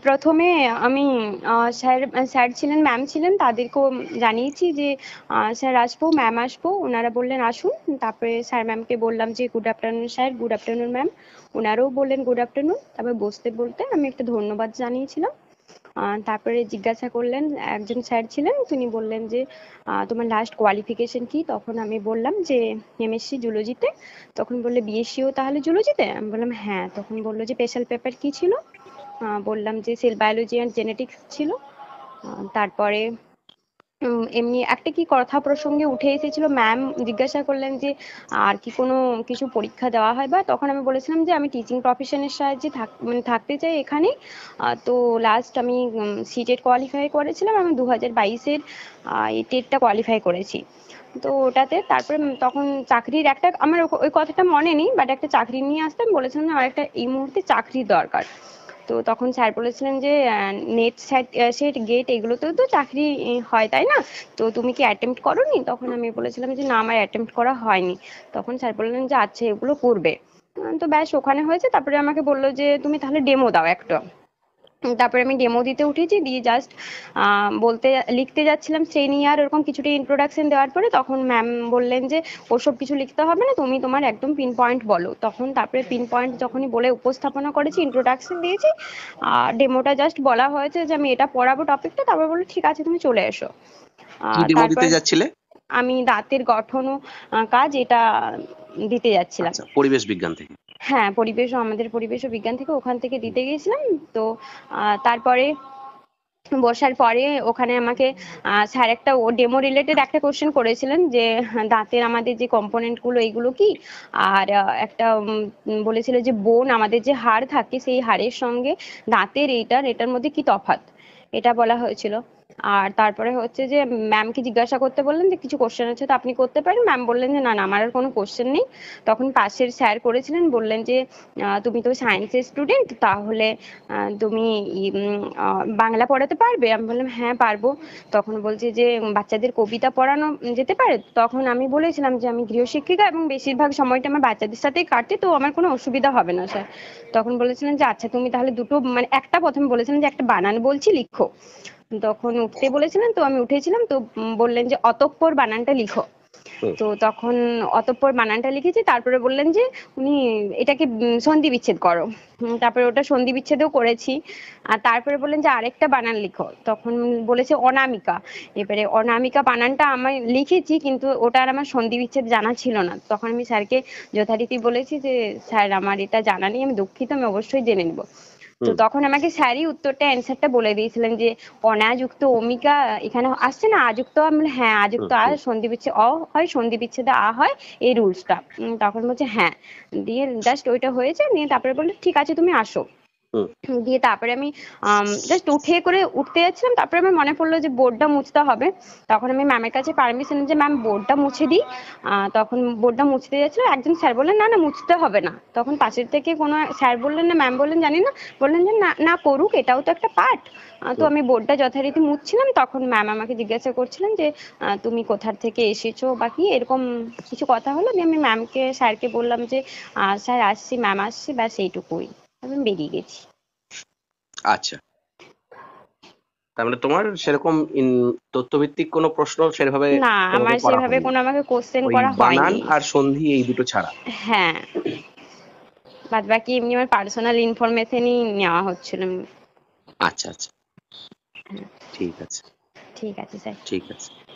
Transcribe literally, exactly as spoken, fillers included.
প্রথমে আমি sir sir ছিলেন, ম্যাম ছিলেন, তাদেরকেও জানিয়েছি যে স্যার আসবো, ম্যাম আসবো। ওনারা বললেন আসুন। তারপরে স্যার ম্যামকে বললাম যে good afternoon sir, good afternoon ma'am. ওনারাও বললেন গুড আফটারনুন। তারপরে বসতে বলতে আমি একটা ধন্যবাদ জানিয়েছিলাম। তারপরে জিজ্ঞাসা করলেন, একজন স্যার ছিলেন, তিনি বললেন যে তোমার লাস্ট কোয়ালিফিকেশন কি? তখন আমি বললাম যে এমএসসি জুলজিতে। তখন বললে বিএসসিও তাহলে জুলজিতে? আমি বললাম হ্যাঁ। তখন বললো যে স্পেশাল পেপার কি ছিল? বললাম যে সেল বায়োলজি অ্যান্ড জেনেটিক্স ছিল। তারপরে এমনি একটা কি কথা প্রসঙ্গে উঠে এসেছিল, ম্যাম জিজ্ঞাসা করলেন যে আর কি কোনো কিছু পরীক্ষা দেওয়া হয় বা? তখন আমি বলেছিলাম যে আমি টিচিং প্রফেশনের সাহায্যে থাক মানে থাকতে চাই এখানে। তো লাস্ট আমি সিটেট কোয়ালিফাই করেছিলাম, আমি দু হাজার বাইশের এই টেটটা কোয়ালিফাই করেছি। তো ওটাতে তারপরে তখন চাকরির একটা আমার ওই কথাটা মনে নেই, বাট একটা চাকরি নিয়ে আসতাম, বলেছিলাম আমার একটা এই মুহূর্তে চাকরির দরকার। তো তখন স্যার বলেছিলেন যে নেট সেট গেট এগুলোতেও তো চাকরি হয় তাই না, তো তুমি কি অ্যাটেম্প্ট করোনি? তখন আমি বলেছিলাম যে না, আমার অ্যাটেম্প্ট করা হয়নি। তখন স্যার বললেন যে আচ্ছা এগুলো করবে। তো ব্যাস ওখানে হয়েছে। তারপরে আমাকে বললো যে তুমি তাহলে ডেমো দাও একটা। তারপরে আমি ডেমো দিতে উঠেছি, দিয়ে জাস্ট বলতে লিখতে যাচ্ছিলাম শ্রেণী আর ওরকম কিছুটা ইন্ট্রোডাকশন দেওয়ার পরে তখন ম্যাম বললেন যে ওসব কিছু লিখতে হবে না, তুমি তোমার একদম পিন পয়েন্ট বলো। তখন তারপরে পিন পয়েন্ট যখনই বলে উপস্থাপনা করেছি, ইন্ট্রোডাকশন দিয়েছি, ডেমোটা জাস্ট বলা হয়েছে যে আমি এটা পড়াবো টপিকটা। তারপর বললো ঠিক আছে তুমি চলে এসো। তারপর আমি দাঁতের গঠন কাজ এটা দিতে যাচ্ছিলাম। পরিবেশ বিজ্ঞান থেকে? হ্যাঁ, পরিবেশ, আমাদের পরিবেশ ও বিজ্ঞান থেকে, ওখান থেকে দিতে গিয়েছিলাম। তো তারপরে বসার পরে ওখানে আমাকে স্যার একটা ও ডেমো রিলেটেড একটা কোশ্চেন করেছিলেন যে দাঁতের আমাদের যে কম্পোনেন্ট গুলো এইগুলো কি, আর একটা বলেছিল যে বোন আমাদের যে হাড় থাকে সেই হাড়ের সঙ্গে দাঁতের এইটার এটার মধ্যে কি তফাৎ, এটা বলা হয়েছিল। আর তারপরে হচ্ছে যে ম্যামকে জিজ্ঞাসা করতে বললেন যে কিছু কোশ্চেন আছে তো আপনি করতে পারেন। ম্যাম বললেন যে না না আমার আর কোনো কোশ্চেন নেই। তখন পাশের স্যার করেছিলেন, বললেন যে তুমি তো সায়েন্সের স্টুডেন্ট, তাহলে তুমি বাংলা পড়াতে পারবে? আমি বললাম হ্যাঁ পারবো। তখন বলছে যে বাচ্চাদের কবিতা পড়ানো যেতে পারে? তখন আমি বলেছিলাম যে আমি গৃহশিক্ষিকা এবং বেশিরভাগ সময়টা আমার বাচ্চাদের সাথেই কাটে, তো আমার কোনো অসুবিধা হবে না স্যার। তখন বলেছিলেন যে আচ্ছা তুমি তাহলে দুটো মানে একটা প্রথমে বলেছিলেন যে একটা বানান বলছি লিখো। তখন উঠতে বলেছিলেন, তো আমি উঠেছিলাম। তো বললেন যে অতঃপর বানানটা লিখো। তো তখন অতঃপর বানানটা লিখেছি। তারপরে বললেন যে উনি এটাকে সন্ধি বিচ্ছেদ করো। তারপরে ওটা সন্ধি বিচ্ছেদও করেছি। আর তারপরে বললেন যে আরেকটা বানান লিখো। তখন বলেছে অনামিকা। এবারে অনামিকা বানানটা আমি লিখেছি, কিন্তু ওটা আর আমার সন্ধি বিচ্ছেদ জানা ছিল না। তখন আমি স্যারকে যথারীতি বলেছি যে স্যার আমার এটা জানা নেই, আমি দুঃখিত, আমি অবশ্যই জেনে নেব। তো তখন আমাকে স্যারই উত্তরটা অ্যান্সারটা বলে দিয়েছিলেন যে অনাযুক্ত অমিকা এখানে আসছে না, আযুক্ত। আমি হ্যাঁ আযুক্ত আ, সন্ধি বিচ্ছেদ অ হয়, সন্ধি বিচ্ছেদে আ হয়, এই রুলসটা। তখন বলছে হ্যাঁ, দিয়ে জাস্ট ওইটা হয়েছে। নিয়ে তারপরে বললো ঠিক আছে তুমি আসো। দিয়ে তারপরে আমি জাস্ট উঠে করে উঠতে যাচ্ছিলাম, তারপরে আমার মনে পড়লো যে বোর্ডটা মুছতে হবে। তখন আমি ম্যামের কাছে পারমিশন যে ম্যাম বোর্ডটা মুছে দিই। তখন বোর্ডটা মুছতে যাচ্ছিল, একজন স্যার বললেন না না মুছতে হবে না। তখন পাশের থেকে কোনো স্যার বললেন না ম্যাম বললেন জানি না, বললেন যে না না করুক, এটাও তো একটা পার্ট। তো আমি বোর্ডটা যথারীতি মুছছিলাম, তখন ম্যাম আমাকে জিজ্ঞাসা করছিলেন যে তুমি কোথা থেকে এসেছো বা কি এরকম কিছু কথা হলো। দিয়ে আমি ম্যামকে স্যারকে বললাম যে স্যার আসছি, ম্যাম আসছি, ব্যাস এইটুকুই, আমি বেরিয়ে গেছি। আচ্ছা, তার মানে তোমার সেরকম তথ্যভিত্তিক কোনো প্রশ্ন সেভাবে না, আমার সেভাবে কোনো আমাকে কোশ্চেন করা হয়নি। বানান আর সন্ধি এই দুটো ছাড়া? হ্যাঁ, বাদ বাকি এমনি আমার পার্সোনাল ইনফরমেশনই নেওয়া হচ্ছিল। আচ্ছা আচ্ছা, ঠিক আছে ঠিক আছে স্যার, ঠিক আছে।